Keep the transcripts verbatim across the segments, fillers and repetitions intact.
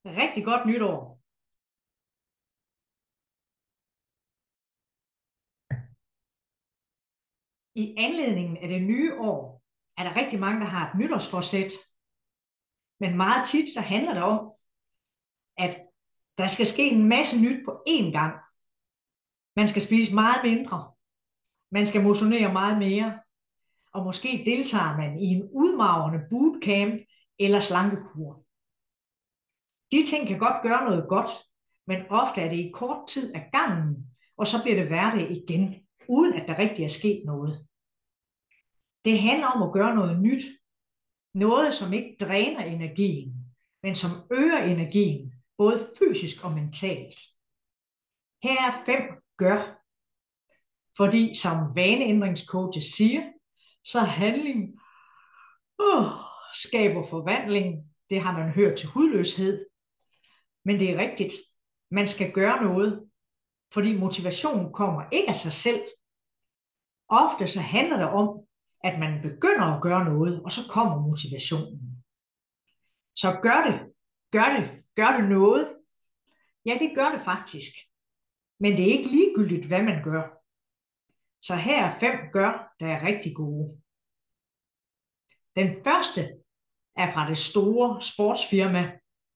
Rigtig godt nytår. I anledningen af det nye år er der rigtig mange, der har et nytårsforsæt. Men meget tit så handler det om, at der skal ske en masse nyt på én gang. Man skal spise meget mindre. Man skal motionere meget mere. Og måske deltager man i en udmagrende bootcamp eller slankekur. De ting kan godt gøre noget godt, men ofte er det i kort tid af gangen, og så bliver det hverdag igen, uden at der rigtig er sket noget. Det handler om at gøre noget nyt. Noget, som ikke dræner energien, men som øger energien, både fysisk og mentalt. Her er fem gør. Fordi som vaneændringscoaches siger, så handling uh, skaber forvandling. Det har man hørt til hudløshed. Men det er rigtigt. Man skal gøre noget, fordi motivationen kommer ikke af sig selv. Ofte så handler det om, at man begynder at gøre noget, og så kommer motivationen. Så gør det, gør det, gør det noget. Ja, det gør det faktisk. Men det er ikke ligegyldigt, hvad man gør. Så her er fem gør, der er rigtig gode. Den første er fra det store sportsfirma.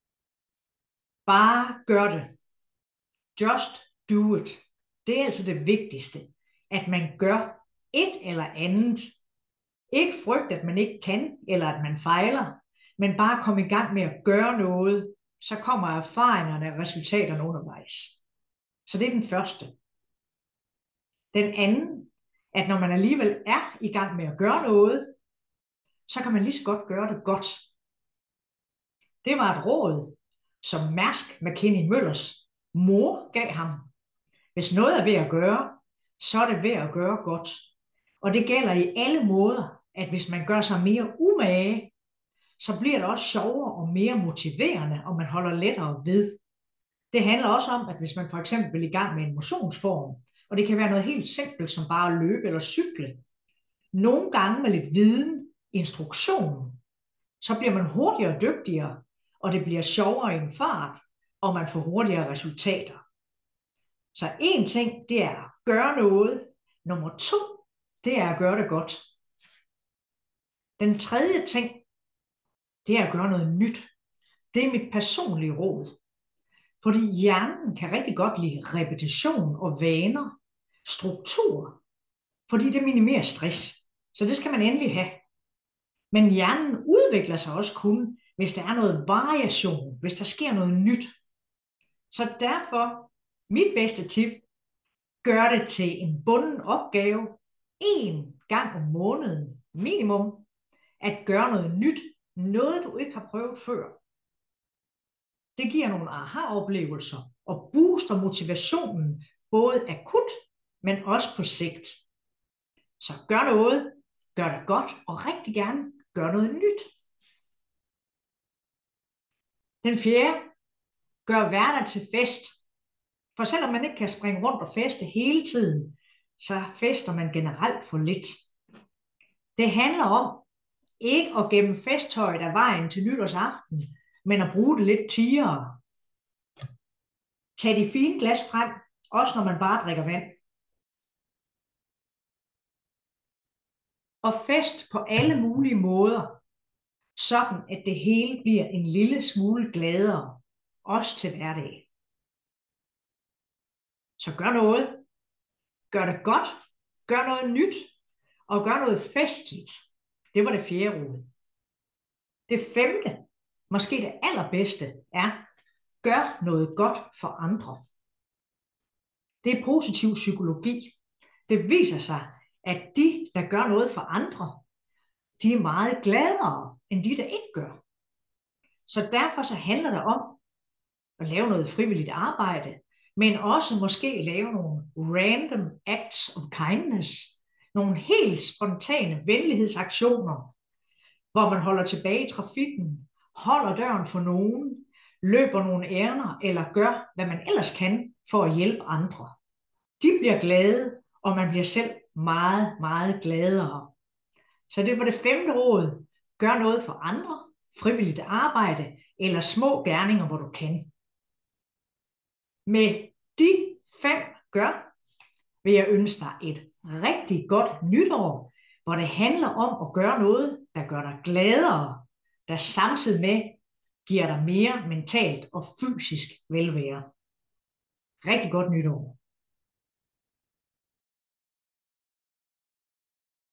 Bare gør det. Just do it. Det er altså det vigtigste, at man gør et eller andet. Ikke frygt, at man ikke kan, eller at man fejler, men bare komme i gang med at gøre noget, så kommer erfaringerne og resultaterne undervejs. Så det er den første. Den anden, at når man alligevel er i gang med at gøre noget, så kan man lige så godt gøre det godt. Det var et råd, som Mærsk McKinney Møllers mor gav ham. Hvis noget er ved at gøre, så er det ved at gøre godt. Og det gælder i alle måder, at hvis man gør sig mere umage, så bliver det også sjovere og mere motiverende, og man holder lettere ved. Det handler også om, at hvis man for eksempel vil i gang med en motionsform, og det kan være noget helt simpelt som bare at løbe eller cykle, nogle gange med lidt viden, instruktion, så bliver man hurtigere og dygtigere, og det bliver sjovere i en fart, og man får hurtigere resultater. Så en ting, det er at gøre noget. Nummer to, det er at gøre det godt. Den tredje ting, det er at gøre noget nyt. Det er mit personlige råd. Fordi hjernen kan rigtig godt lide repetition og vaner, struktur, fordi det minimerer stress. Så det skal man endelig have. Men hjernen udvikler sig også kun, hvis der er noget variation, hvis der sker noget nyt. Så derfor, mit bedste tip, gør det til en bunden opgave, en gang om måneden minimum, at gøre noget nyt, noget du ikke har prøvet før. Det giver nogle aha-oplevelser og booster motivationen, både akut, men også på sigt. Så gør noget, gør det godt, og rigtig gerne gør noget nyt. Den fjerde, gør hverdag til fest. For selvom man ikke kan springe rundt og feste hele tiden, så fester man generelt for lidt. Det handler om ikke at gemme festtøjet af vejen til nytårsaften, men at bruge det lidt tiere. Tag de fine glas frem, også når man bare drikker vand. Og fest på alle mulige måder, sådan at det hele bliver en lille smule gladere, også til hverdag. Så gør noget. Gør det godt. Gør noget nyt. Og gør noget festligt. Det var det fjerde råd. Det femte, måske det allerbedste, er, gør noget godt for andre. Det er positiv psykologi. Det viser sig, at de, der gør noget for andre, de er meget gladere, end de, der ikke gør. Så derfor så handler det om at lave noget frivilligt arbejde, men også måske lave nogle random acts of kindness, nogle helt spontane venlighedsaktioner, hvor man holder tilbage i trafikken, holder døren for nogen, løber nogle ærender eller gør, hvad man ellers kan for at hjælpe andre. De bliver glade, og man bliver selv meget, meget gladere. Så det var det femte råd. Gør noget for andre, frivilligt arbejde eller små gerninger, hvor du kan. Med de fem gør, vil jeg ønske dig et rigtig godt nytår, hvor det handler om at gøre noget, der gør dig gladere, der samtidig med giver dig mere mentalt og fysisk velvære. Rigtig godt nytår.